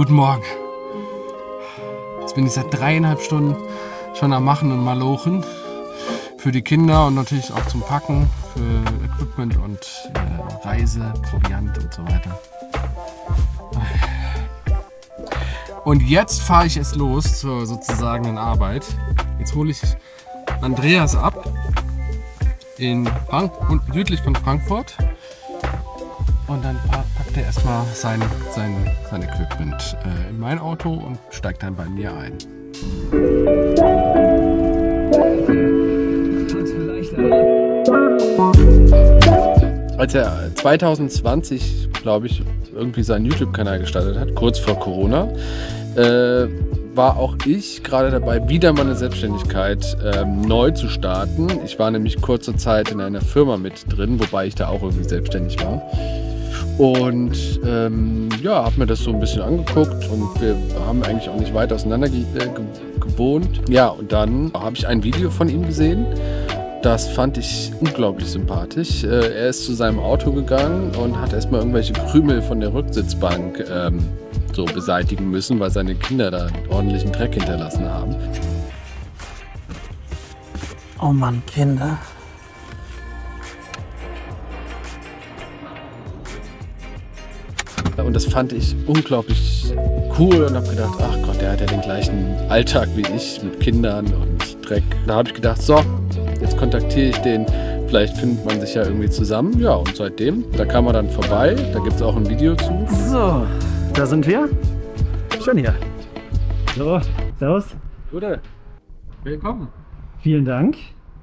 Guten Morgen. Jetzt bin ich seit 3,5 Stunden schon am Machen und Malochen. Für die Kinder und natürlich auch zum Packen, für Equipment und Reise, Proviant und so weiter. Und jetzt fahre ich es los zur sozusagen Arbeit. Jetzt hole ich Andreas ab in südlich von Frankfurt. Und dann packt er erstmal sein Equipment in mein Auto und steigt dann bei mir ein. Als er 2020, glaube ich, irgendwie seinen YouTube-Kanal gestartet hat, kurz vor Corona, war auch ich gerade dabei, wieder meine Selbstständigkeit neu zu starten. Ich war nämlich kurze Zeit in einer Firma mit drin, wobei ich da auch irgendwie selbstständig war. Und ja, habe mir das so ein bisschen angeguckt und wir haben eigentlich auch nicht weit auseinander gewohnt. Ja, und dann habe ich ein Video von ihm gesehen. Das fand ich unglaublich sympathisch. Er ist zu seinem Auto gegangen und hat erstmal irgendwelche Krümel von der Rücksitzbank so beseitigen müssen, weil seine Kinder da ordentlichen Dreck hinterlassen haben. Oh Mann, Kinder. Und das fand ich unglaublich cool und habe gedacht, ach Gott, der hat ja den gleichen Alltag wie ich mit Kindern und Dreck. Da habe ich gedacht, so, jetzt kontaktiere ich den, vielleicht findet man sich ja irgendwie zusammen. Ja, und seitdem, da kam er dann vorbei, da gibt es auch ein Video zu. So, da sind wir. Schon hier. So, servus. Gute, willkommen. Vielen Dank.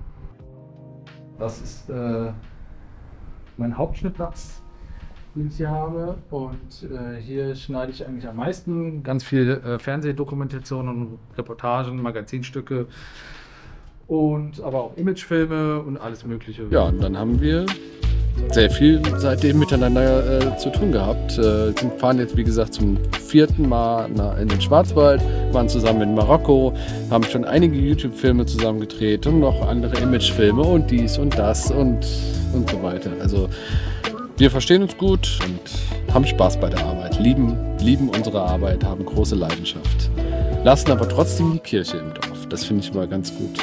Das ist mein Hauptschnittplatz, den ich hier habe. Und hier schneide ich eigentlich am meisten ganz viel Fernsehdokumentationen und Reportagen, Magazinstücke. Und aber auch Imagefilme und alles Mögliche. Ja, und dann haben wir sehr viel seitdem miteinander zu tun gehabt. Wir fahren jetzt, wie gesagt, zum 4. Mal in den Schwarzwald, waren zusammen in Marokko, haben schon einige YouTube-Filme zusammen gedreht und noch andere Imagefilme und dies und das und so weiter. Also wir verstehen uns gut und haben Spaß bei der Arbeit, lieben unsere Arbeit, haben große Leidenschaft, lassen aber trotzdem die Kirche im Dorf. Das finde ich mal ganz gut.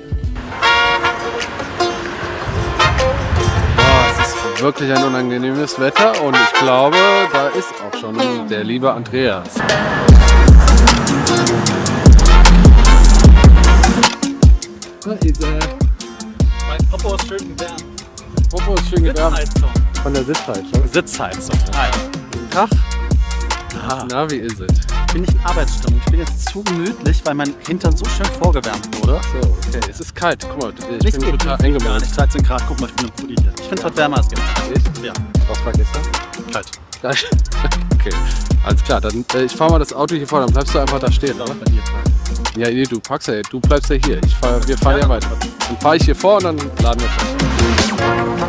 Wirklich ein unangenehmes Wetter und ich glaube, da ist auch schon der liebe Andreas. Mein Popo ist schön gewärmt. Popo ist schön gewärmt. Sitzheizung. Von der Sitzheizung. Sitzheizung. Hi. Guten Tag. Ah. Na, wie ist es? Ich bin nicht in Arbeitsstimmung. Ich bin jetzt zu gemütlich, weil mein Hintern so schön vorgewärmt wurde. So, okay. Es ist kalt. Guck mal, ich bin total gar eingemauert. nicht. 13 Grad. Guck mal, ich bin im Pulli hier. Ich finde es heute wärmer als gestern. Echt? Ja. Was war gestern? Kalt. Gleich. Okay, alles klar. Dann ich fahre mal das Auto hier vor, dann bleibst du einfach da stehen, oder? Bei dir. Ja, nee, du bleibst ja hier. Wir fahren ja weiter. Dann fahre ich hier vor und dann laden wir gleich.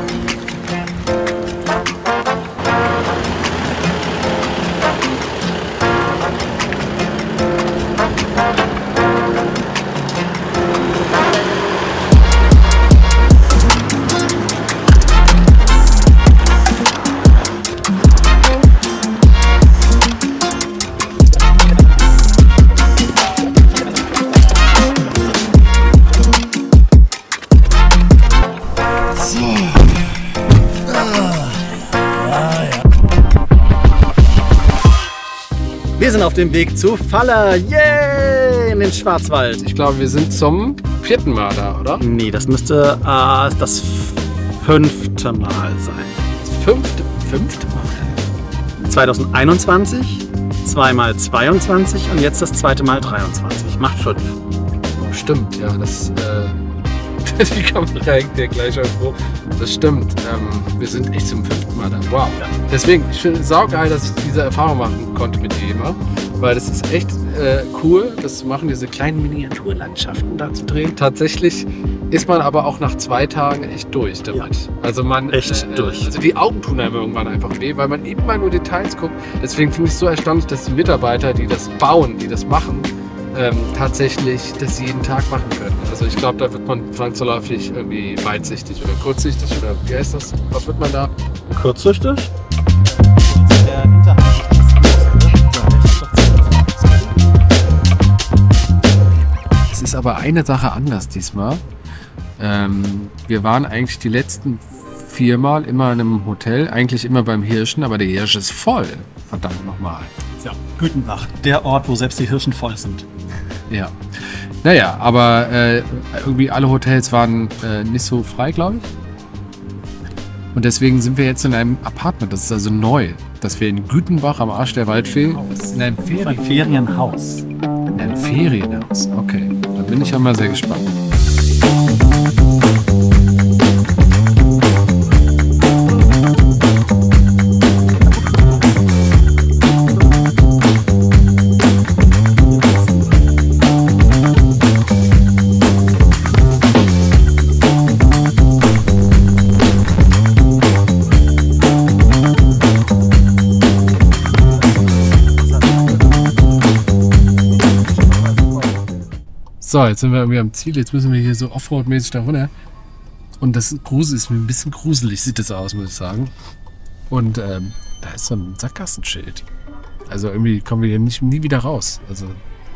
Wir sind auf dem Weg zu Faller, yay, in den Schwarzwald. Ich glaube, wir sind zum 4. Mal da, oder? Nee, das müsste das 5. Mal sein. Das 5. Mal? 2021, zweimal 22 und jetzt das 2. Mal 23. Macht 5. Oh, stimmt, ja, das die Kamera hängt dir gleich irgendwo. Das stimmt, wir sind echt zum 5. Mal da. Wow. Ja. Deswegen, ich finde es saugeil, dass ich diese Erfahrung machen konnte mit dir immer, weil das ist echt cool, das zu machen, diese kleinen Miniaturlandschaften da zu drehen. Tatsächlich ist man aber auch nach 2 Tagen echt durch damit. Ja. Also man echt durch. Also die Augen tun einem irgendwann einfach weh, weil man immer nur Details guckt. Deswegen finde ich es so erstaunlich, dass die Mitarbeiter, die das bauen, die das machen, tatsächlich das jeden Tag machen können. Also ich glaube, da wird man zwangsläufig irgendwie weitsichtig oder kurzsichtig oder wie heißt das? Was wird man da? Kurzsichtig? Der Hinterhalt ist anders, oder? aber eine Sache anders diesmal. Wir waren eigentlich die letzten 4 Mal immer in einem Hotel, eigentlich immer beim Hirschen, aber der Hirsch ist voll. Verdammt nochmal. Ja, Gütenbach, der Ort, wo selbst die Hirschen voll sind. Ja. Naja, aber irgendwie alle Hotels waren nicht so frei, glaube ich. Und deswegen sind wir jetzt in einem Apartment, das ist also neu, dass wir in Gütenbach am Arsch der Waldfee in einem Ferienhaus. In einem Ferienhaus, okay. Da bin ich ja mal sehr gespannt. So, jetzt sind wir irgendwie am Ziel. Jetzt müssen wir hier so Offroad-mäßig da runter. Und das ist ein bisschen gruselig, sieht das aus, muss ich sagen. Und da ist so ein Sackgassenschild. Also irgendwie kommen wir hier nie wieder raus. Also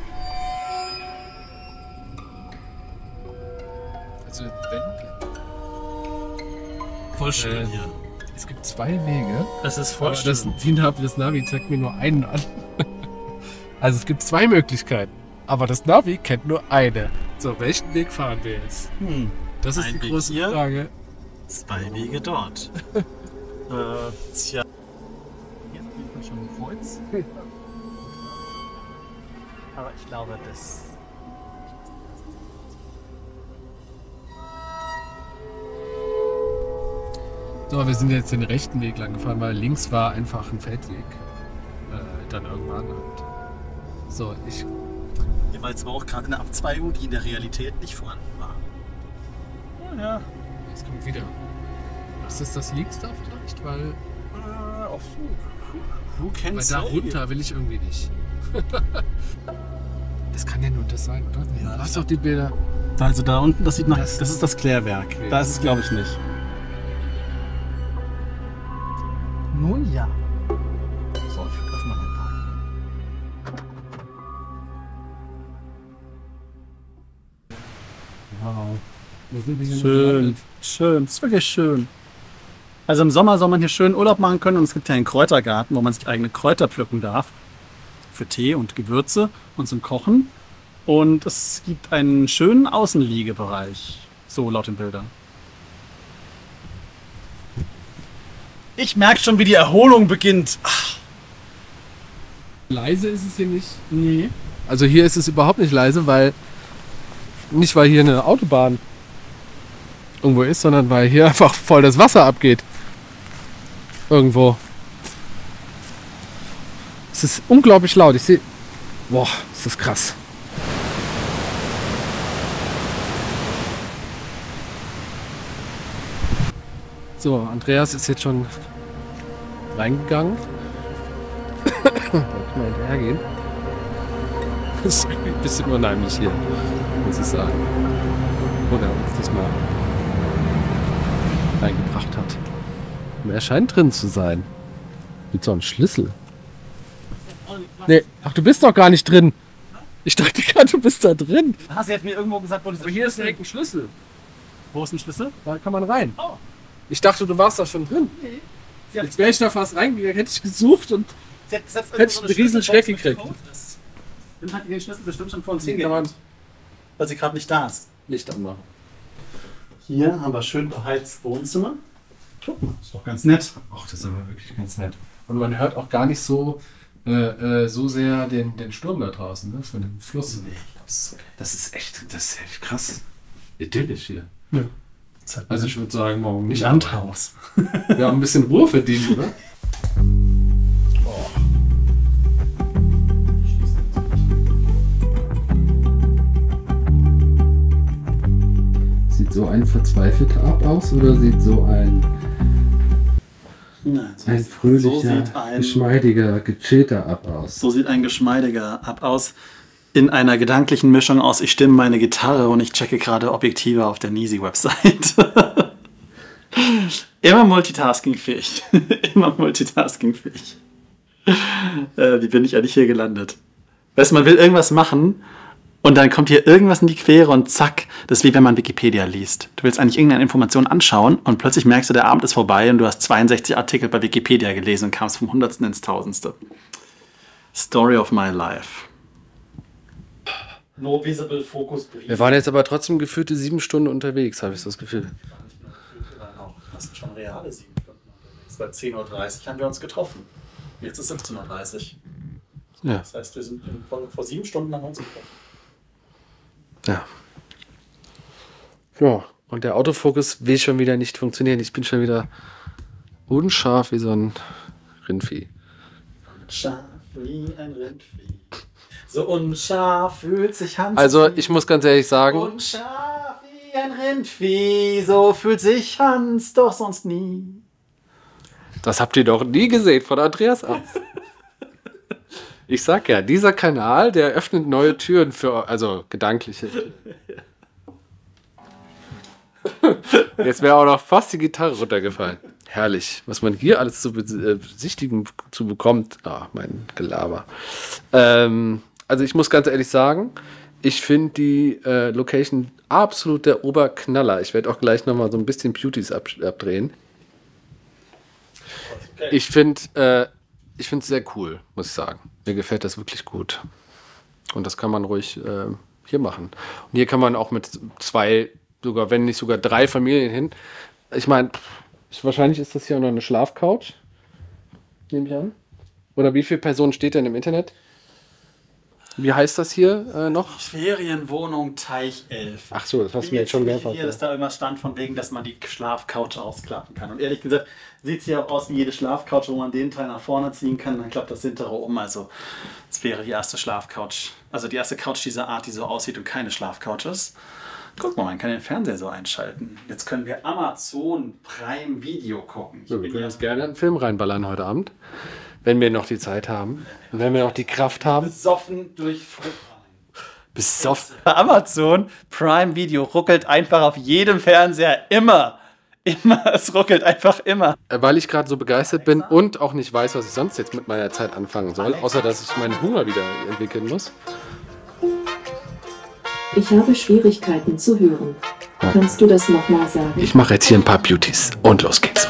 Voll schön hier. Es gibt 2 Wege. Das ist voll schön. Das Navi zeigt mir nur einen an. Also es gibt 2 Möglichkeiten. Aber das Navi kennt nur eine. So, welchen Weg fahren wir jetzt? Das ist Ein die Weg große hier. Frage. 2 Wege dort. Tja. Hier sieht man schon ein Kreuz. Aber ich glaube, das... So, wir sind jetzt den rechten Weg lang gefahren, weil links war einfach ein Feldweg. Dann irgendwann. Und so, Ja, weil es war auch gerade eine Abzweigung, die in der Realität nicht vorhanden war. Ja. es kommt wieder. Ist das links da vielleicht? Weil da runter will ich irgendwie nicht. Das kann ja nur das sein, oder? Ja, Du hast doch die Bilder. Also da unten, das sieht nach... Das- Das ist das Klärwerk. Okay. Da ist es, glaube ich, nicht. Nun ja. So, ich öffne mal ein paar. Wow. Schön, schön. Das ist wirklich schön. Also im Sommer soll man hier schön Urlaub machen können und es gibt ja einen Kräutergarten, wo man sich eigene Kräuter pflücken darf. Für Tee und Gewürze und zum Kochen. Und es gibt einen schönen Außenliegebereich. So laut den Bildern. Ich merke schon, wie die Erholung beginnt. Ach, Leise ist es hier nicht. nee. Also hier ist es überhaupt nicht leise, weil nicht weil hier eine Autobahn irgendwo ist, sondern weil hier einfach voll das Wasser abgeht. Irgendwo. Es ist unglaublich laut. Ich sehe. Boah, ist das krass. So, Andreas ist jetzt schon reingegangen. Wollte mal hinterhergehen. Das ist irgendwie ein bisschen unheimlich hier, muss ich sagen. Oder uns diesmal reingebracht hat. Und er scheint drin zu sein. Mit so einem Schlüssel. Nee, ach, du bist doch gar nicht drin. Ich dachte gerade, du bist da drin. Sie hat mir irgendwo gesagt, wo Aber hier ist direkt ein Schlüssel. Wo ist ein Schlüssel? Da kann man rein. Oh. Ich dachte, du warst da schon drin. Nee. Jetzt wäre ich da fast reingegangen, hätte ich gesucht und Sie hat gesagt, hätte ich einen riesen Schreck gekriegt. Dann hat die den Schlüssel bestimmt schon vor uns Kann hingelegt, man weil sie gerade nicht da ist. Licht anmachen. Hier haben wir schön beheizt Wohnzimmer. Guck mal, ist doch ganz nett. Ach, das ist aber wirklich ganz nett. Und man hört auch gar nicht so sehr den Sturm da draußen, ne? Von dem Fluss. Das ist echt krass. Idyllisch hier. Ja. Also ich würde sagen, morgen nicht. Landhaus. Wir haben ein bisschen Ruhe verdient, oder? Sieht so ein verzweifelter Ab aus oder sieht so ein fröhlicher, geschmeidiger, gechillter Ab aus? So sieht ein geschmeidiger Ab aus. In einer gedanklichen Mischung aus, ich stimme meine Gitarre und ich checke gerade Objektive auf der Nisi-Website. Immer multitaskingfähig. Immer multitaskingfähig. Wie bin ich eigentlich hier gelandet? Weißt du, man will irgendwas machen Und dann kommt hier irgendwas in die Quere und zack, das ist wie wenn man Wikipedia liest. Du willst eigentlich irgendeine Information anschauen und plötzlich merkst du, der Abend ist vorbei und du hast 62 Artikel bei Wikipedia gelesen und kamst vom Hundertsten ins Tausendste. Story of my life. No visible focus brief. Wir waren jetzt aber trotzdem gefühlte 7 Stunden unterwegs, habe ich so das Gefühl. Das sind schon reale 7 Stunden unterwegs. Bei 10:30 Uhr haben wir uns getroffen. Jetzt ist 17:30 Uhr. Ja. Das heißt, wir sind vor 7 Stunden haben wir uns getroffen. Ja. Ja, und der Autofokus will schon wieder nicht funktionieren. Ich bin schon wieder unscharf wie so ein Rindvieh. Scharf wie ein Rindvieh. So unscharf fühlt sich Hans. Also, ich muss ganz ehrlich sagen, Unscharf wie ein Rindvieh, so fühlt sich Hans doch sonst nie. das habt ihr doch nie gesehen von Andreas Arz. Ich sag ja, dieser Kanal, der öffnet neue Türen für, also gedankliche. Jetzt wäre auch noch fast die Gitarre runtergefallen. Herrlich, was man hier alles zu besichtigen zu bekommt. Ah, mein Gelaber. Also ich muss ganz ehrlich sagen, ich finde die Location absolut der Oberknaller. Ich werde auch gleich nochmal so ein bisschen Beauties abdrehen. Okay. Ich finde es sehr cool, muss ich sagen. Mir gefällt das wirklich gut. Und das kann man ruhig hier machen. Und hier kann man auch mit 2, sogar wenn nicht sogar 3 Familien hin. Ich meine, wahrscheinlich ist das hier auch noch eine Schlafcouch. Nehme ich an. Oder wie viele Personen steht denn im Internet? Wie heißt das hier noch? Ferienwohnung Teich 11. Ach so, das hast du mir jetzt schon mehrfach Hier, dass da immer stand von wegen, dass man die Schlafcouch ausklappen kann. Und ehrlich gesagt, sieht es hier auch aus wie jede Schlafcouch, wo man den Teil nach vorne ziehen kann, dann klappt das hintere um. Also es wäre die erste Schlafcouch, also die erste Couch dieser Art, die so aussieht und keine Schlafcouch ist. Guck mal, man kann den Fernseher so einschalten. Jetzt können wir Amazon Prime Video gucken. So, wir können uns gerne einen Film reinballern heute Abend, wenn wir noch die Zeit haben und wenn wir noch die Kraft haben. Besoffen durch Besoffen. Amazon Prime Video ruckelt einfach auf jedem Fernseher immer. Immer, es ruckelt einfach immer. Weil ich gerade so begeistert bin und auch nicht weiß, was ich sonst jetzt mit meiner Zeit anfangen soll, außer dass ich meinen Hunger wieder entwickeln muss. Ich habe Schwierigkeiten zu hören. Kannst du das nochmal sagen? Ich mache jetzt hier ein paar Beauties und los geht's.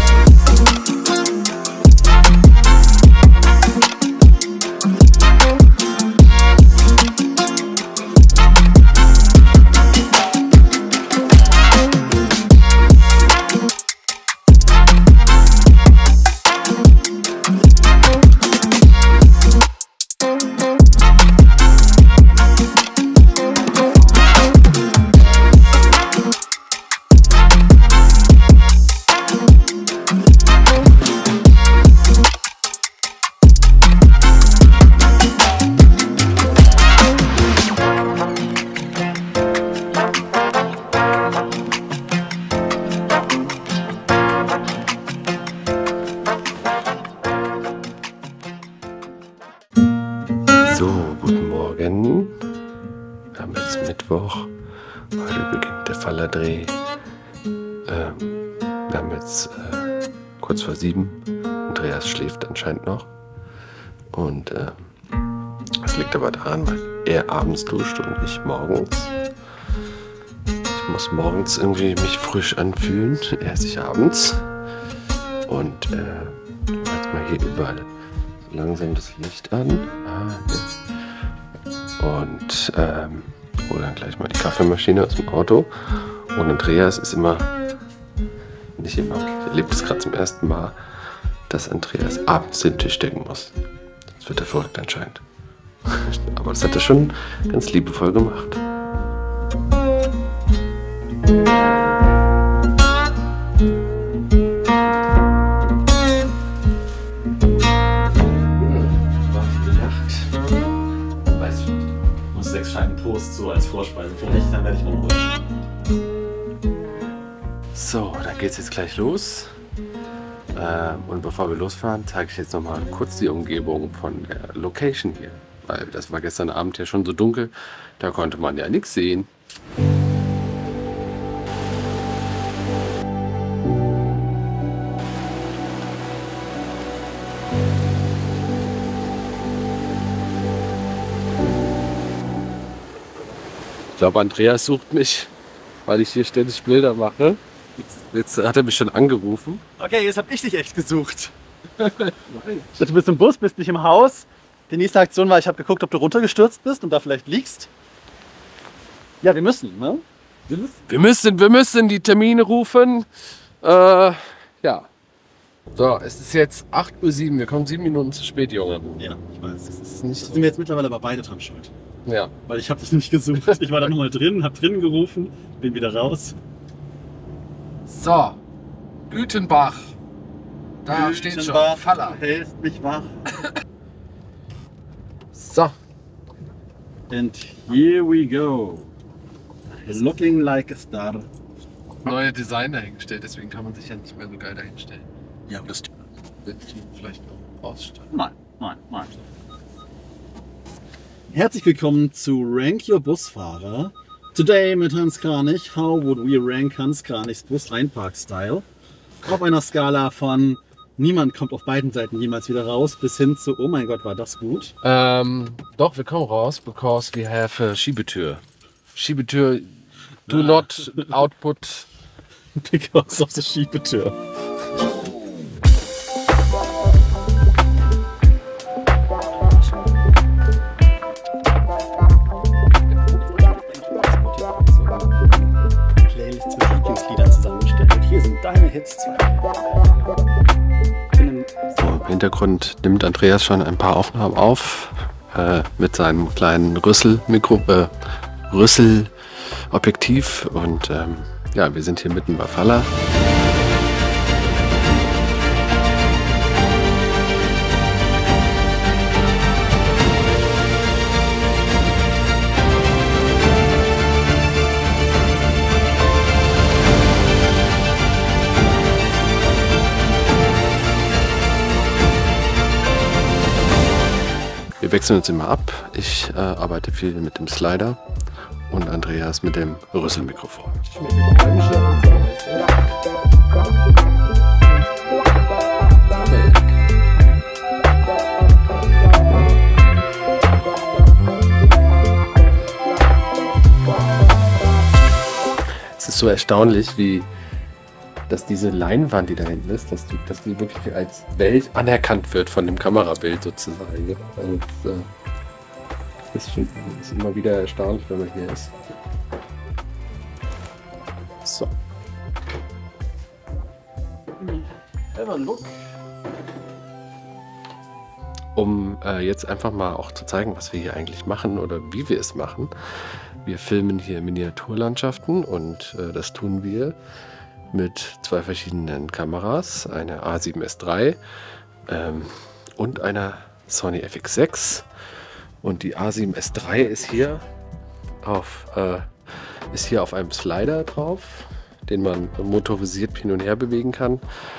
Mittwoch. Heute beginnt der Fallerdreh. Wir haben jetzt kurz vor 7. Andreas schläft anscheinend noch. Und das liegt aber daran, weil er abends duscht und ich morgens. Ich muss morgens irgendwie mich frisch anfühlen, er sich abends. Und jetzt mal hier überall so langsam das Licht an. Und hole dann gleich mal die Kaffeemaschine aus dem Auto. Und Andreas ist immer, nicht immer, er erlebt es gerade zum ersten Mal, dass Andreas abends den Tisch decken muss. Sonst wird er verrückt anscheinend. Aber das hat er schon ganz liebevoll gemacht. Toast so als Vorspeise vielleicht, dann werde ich unruhig. So, dann geht's jetzt gleich los. Und bevor wir losfahren, zeige ich jetzt nochmal kurz die Umgebung von der Location hier. Weil das war gestern Abend ja schon so dunkel, da konnte man ja nichts sehen. glaube, Andreas sucht mich, weil ich hier ständig Bilder mache. Jetzt hat er mich schon angerufen. Okay, jetzt habe ich dich echt gesucht. Du bist im Bus, bist nicht im Haus. Die nächste Aktion war, ich habe geguckt, ob du runtergestürzt bist und da vielleicht liegst. Ja, wir müssen, ne? Wir müssen die Termine rufen. Ja. So, es ist jetzt 8:07 Uhr. Wir kommen 7 Minuten zu spät, Junge. Ja, ich weiß. Das ist nicht Sind wir jetzt mittlerweile aber beide dran schuld. Ja. Weil ich habe dich nicht gesucht. Ich war da nochmal drin, habe drinnen gerufen, bin wieder raus. So, Gütenbach. Da steht schon Faller. Du hältst mich wach. So. And here we go. Looking like a star. Neue Design dahingestellt, deswegen kann man sich ja nicht mehr so geil dahinstellen. Ja, aber das... Wird die vielleicht noch ausstellen. Nein. Herzlich willkommen zu Rank Your Busfahrer. Today mit Hans Kranich. How would we rank Hans Kranichs Bus-Einpark-Style? Auf einer Skala von niemand kommt auf beiden Seiten jemals wieder raus bis hin zu oh mein Gott, war das gut? Doch, wir kommen raus, because we have a Schiebetür. Schiebetür, do not output. Because of the Schiebetür. Playlist mit Lieblingsliedern zusammengestellt. Hier sind deine Hits 2. So, im Hintergrund nimmt Andreas schon ein paar Aufnahmen auf mit seinem kleinen Rüsselobjektiv und ja, wir sind hier mitten bei Faller. Wir wechseln uns immer ab. Ich arbeite viel mit dem Slider und Andreas mit dem Rüsselmikrofon. Es ist so erstaunlich, wie dass diese Leinwand, die da hinten ist, dass die wirklich als Welt anerkannt wird von dem Kamerabild sozusagen. Also das ist immer wieder erstaunlich, wenn man hier ist. So. Have a look. Um jetzt einfach mal auch zu zeigen, was wir hier eigentlich machen oder wie wir es machen. Wir filmen hier Miniaturlandschaften und das tun wir mit zwei verschiedenen Kameras, eine A7S III und einer Sony FX6. Und die A7S III ist hier auf einem Slider drauf, den man motorisiert hin und her bewegen kann.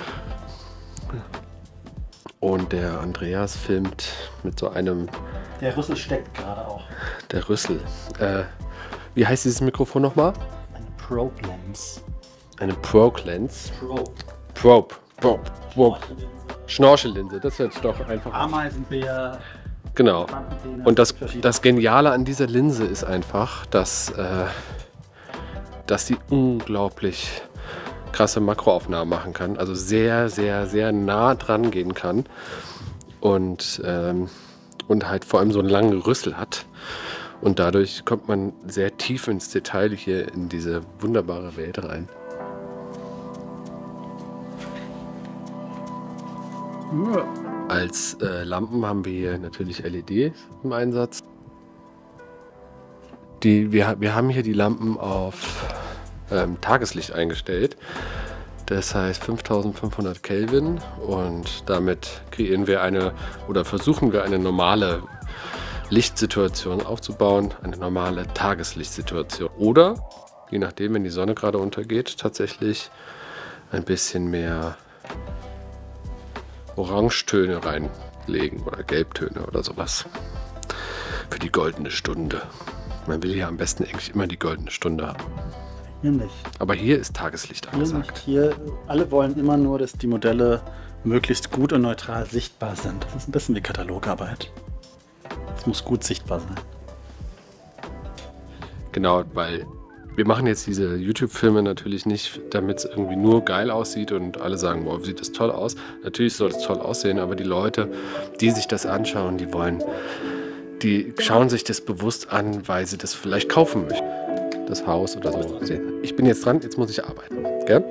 Und der Andreas filmt mit so einem... Der Rüssel steckt gerade auch. Der Rüssel. Wie heißt dieses Mikrofon nochmal? Eine Probe Lens. Eine Probe Lens. Probe. Schnorchellinse, das hört sich doch einfach an. Ameisenbär. Genau. Und das Geniale an dieser Linse ist einfach, dass sie unglaublich krasse Makroaufnahmen machen kann. Also sehr, sehr, sehr nah dran gehen kann. Und halt vor allem so einen langen Rüssel hat. Und dadurch kommt man sehr tief ins Detail hier in diese wunderbare Welt rein. Als Lampen haben wir hier natürlich LEDs im Einsatz. Wir haben hier die Lampen auf Tageslicht eingestellt. Das heißt 5500 Kelvin und damit kreieren wir versuchen wir eine normale Lichtsituation aufzubauen, eine normale Tageslichtsituation. Oder, je nachdem, wenn die Sonne gerade untergeht, tatsächlich ein bisschen mehr Orangetöne reinlegen oder Gelbtöne oder sowas. Für die goldene Stunde. Man will hier am besten eigentlich immer die goldene Stunde haben. Hier nicht. Aber hier ist Tageslicht angesagt. Hier, alle wollen immer nur, dass die Modelle möglichst gut und neutral sichtbar sind. Das ist ein bisschen wie Katalogarbeit. Es muss gut sichtbar sein. Genau, weil wir machen jetzt diese YouTube-Filme natürlich nicht, damit es irgendwie nur geil aussieht und alle sagen, wow, sieht das toll aus. Natürlich soll es toll aussehen, aber die Leute, die sich das anschauen, die schauen sich das bewusst an, weil sie das vielleicht kaufen möchten. Das Haus oder so. Ich bin jetzt dran, jetzt muss ich arbeiten. Gell?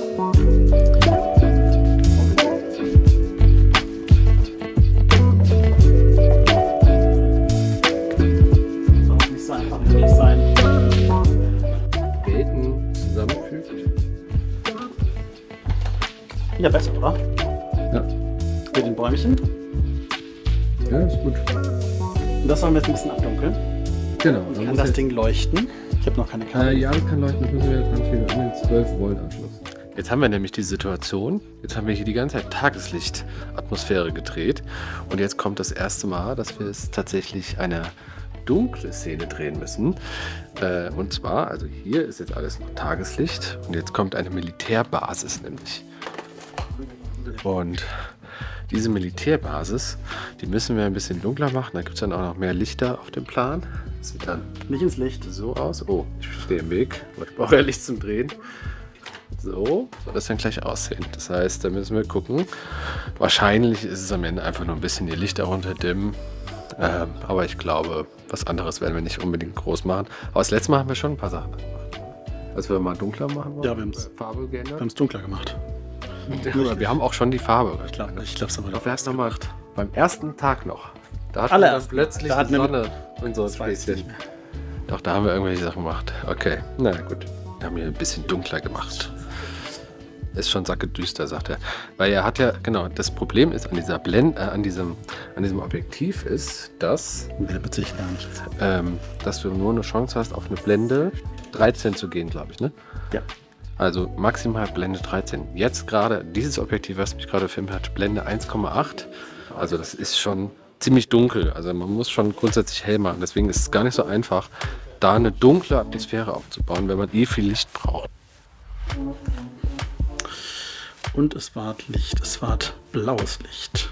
Ja, besser, oder? Ja. Mit den Bäumchen. Ja, ist gut. Und das sollen wir jetzt ein bisschen abdunkeln. Genau. Kann das Ding leuchten? Ich habe noch keine Karte. Ja, das kann leuchten. Das müssen wir jetzt anschließen an den 12 Volt Anschluss. Jetzt haben wir nämlich die Situation, jetzt haben wir hier die ganze Zeit Tageslichtatmosphäre gedreht. Und jetzt kommt das erste Mal, dass wir es tatsächlich eine dunkle Szene drehen müssen. Und zwar, also hier ist jetzt alles noch Tageslicht. Und jetzt kommt eine Militärbasis nämlich. Und diese Militärbasis, die müssen wir ein bisschen dunkler machen. Da gibt es dann auch noch mehr Lichter auf dem Plan. Das sieht dann Nicht ins Licht. so aus. Oh, ich stehe im Weg. Ich brauche ja Licht zum Drehen. So soll das dann gleich aussehen. Das heißt, da müssen wir gucken. Wahrscheinlich ist es am Ende einfach nur ein bisschen die Lichter runterdimmen. Aber ich glaube, was anderes werden wir nicht unbedingt groß machen. Aber das letzte Mal haben wir schon ein paar Sachen gemacht. Als wir mal dunkler machen wollten. Ja, wir haben es Farbe geändert. dunkler gemacht. Ja, wir haben auch schon die Farbe. Ich glaube es aber Doch, wir hatten noch mal beim ersten Tag noch. Da hatten wir dann Allererst. plötzlich Da hatten die wir- Sonne und so ein Das weiß ich Späßchen. nicht mehr. Doch, da haben wir irgendwelche Sachen gemacht. Okay, na gut. Wir haben hier ein bisschen dunkler gemacht. Ist schon sackedüster, sagt er. Weil er hat ja, genau, das Problem ist an dieser an diesem Objektiv ist, dass Beziehe gar nicht. dass du nur eine Chance hast, auf eine Blende 13 zu gehen, glaube ich, ne? Ja. Also maximal Blende 13. Jetzt gerade, dieses Objektiv, was mich gerade filmt hat, Blende 1,8. Also das ist schon ziemlich dunkel. Also man muss schon grundsätzlich hell machen. Deswegen ist es gar nicht so einfach, da eine dunkle Atmosphäre aufzubauen, wenn man eh viel Licht braucht. Und es war Licht. Es war blaues Licht.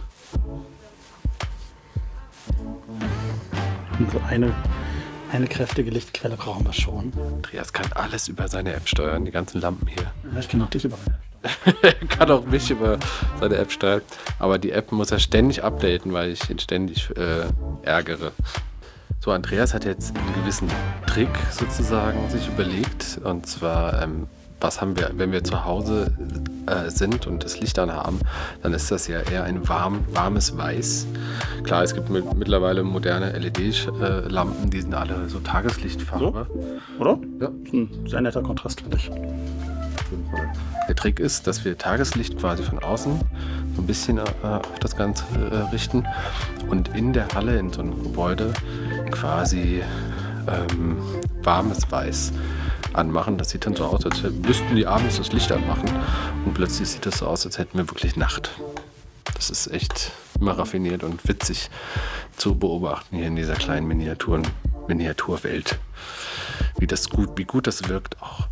Und so eine kräftige Lichtquelle brauchen wir schon. Andreas kann alles über seine App steuern, die ganzen Lampen hier. Ja, ich kann auch dich überall. Er kann auch mich über seine App steuern. Aber die App muss er ständig updaten, weil ich ihn ständig ärgere. So, Andreas hat jetzt einen gewissen Trick sozusagen sich überlegt. Und zwar, was haben wir, wenn wir zu Hause sind und das Licht anhaben, dann ist das ja eher ein warmes Weiß. Klar, es gibt mittlerweile moderne LED-Lampen, die sind alle so Tageslichtfarbe. Oder? Ja. Ein sehr netter Kontrast, finde ich. Der Trick ist, dass wir Tageslicht quasi von außen so ein bisschen auf das Ganze richten und in der Halle, in so einem Gebäude, quasi warmes Weiß anmachen. Das sieht dann so aus, als müssten die abends das Licht anmachen und plötzlich sieht das so aus, als hätten wir wirklich Nacht. Das ist echt immer raffiniert und witzig zu beobachten hier in dieser kleinen Miniaturwelt. Wie gut das wirkt auch.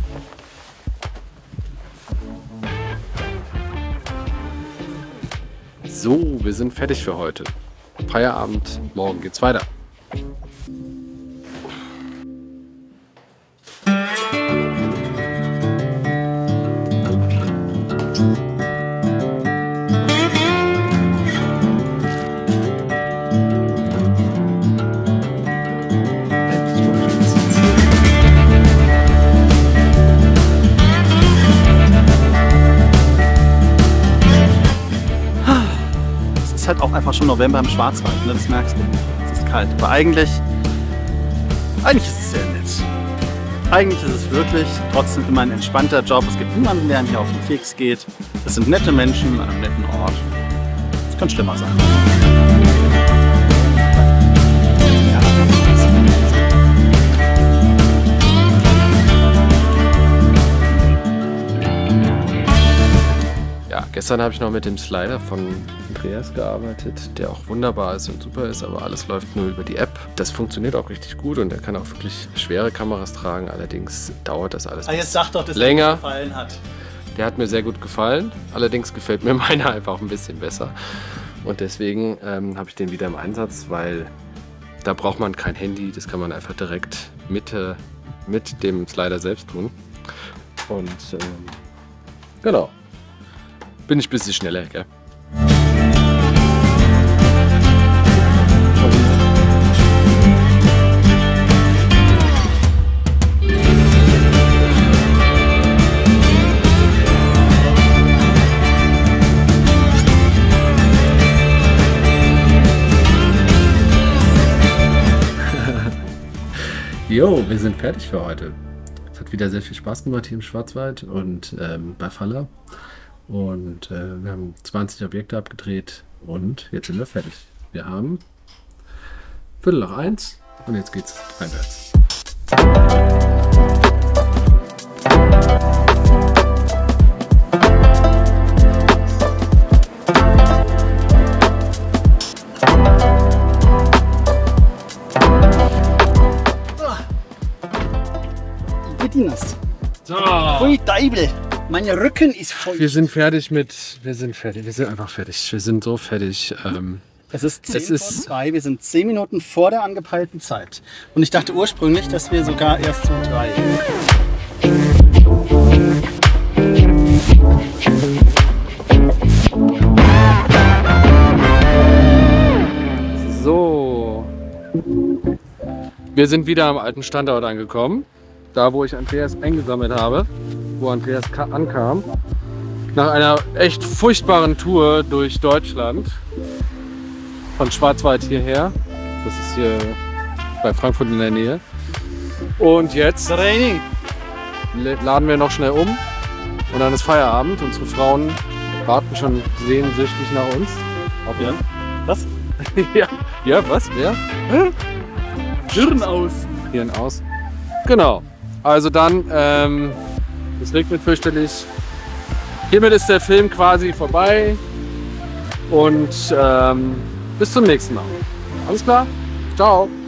So, wir sind fertig für heute. Feierabend, morgen geht's weiter. Es ist halt auch einfach schon November im Schwarzwald, ne? Das merkst du. Es ist kalt. Aber eigentlich ist es sehr nett. Eigentlich ist es wirklich trotzdem immer ein entspannter Job. Es gibt niemanden, der einem hier auf den Keks geht. Es sind nette Menschen an einem netten Ort. Es kann schlimmer sein. Ja, gestern habe ich noch mit dem Slider von Andreas gearbeitet, der auch wunderbar ist und super ist, aber alles läuft nur über die App. Das funktioniert auch richtig gut und er kann auch wirklich schwere Kameras tragen, allerdings dauert das alles Jetzt sag doch, dass länger. dir gefallen hat. Der hat mir sehr gut gefallen, allerdings gefällt mir meiner einfach ein bisschen besser. Und deswegen habe ich den wieder im Einsatz, weil da braucht man kein Handy, das kann man einfach direkt mit dem Slider selbst tun. Und genau, bin ich ein bisschen schneller, gell? Jo, wir sind fertig für heute. Es hat wieder sehr viel Spaß gemacht hier im Schwarzwald und bei Faller. Und wir haben 20 Objekte abgedreht und jetzt sind wir fertig. Wir haben 1:15 und jetzt geht's heimwärts. So. Ui, Deibel. Mein Rücken ist voll. Wir sind fertig mit. Wir sind einfach fertig. Wir sind so fertig. Es ist 10:02. Wir sind 10 Minuten vor der angepeilten Zeit. Und ich dachte ursprünglich, dass wir sogar erst um 3. So. Wir sind wieder am alten Standort angekommen. Da, wo ich Andreas eingesammelt habe, wo Andreas ankam. Nach einer echt furchtbaren Tour durch Deutschland, von Schwarzwald hierher. Das ist hier bei Frankfurt in der Nähe. Und jetzt Training. laden wir noch schnell um und dann ist Feierabend. Unsere Frauen warten schon sehnsüchtig nach uns. Auf ja. Was? ja, was? Wer? Hirn aus. Hirn aus. Genau. Also dann, es regnet fürchterlich. Hiermit ist der Film quasi vorbei und bis zum nächsten Mal. Alles klar? Ciao!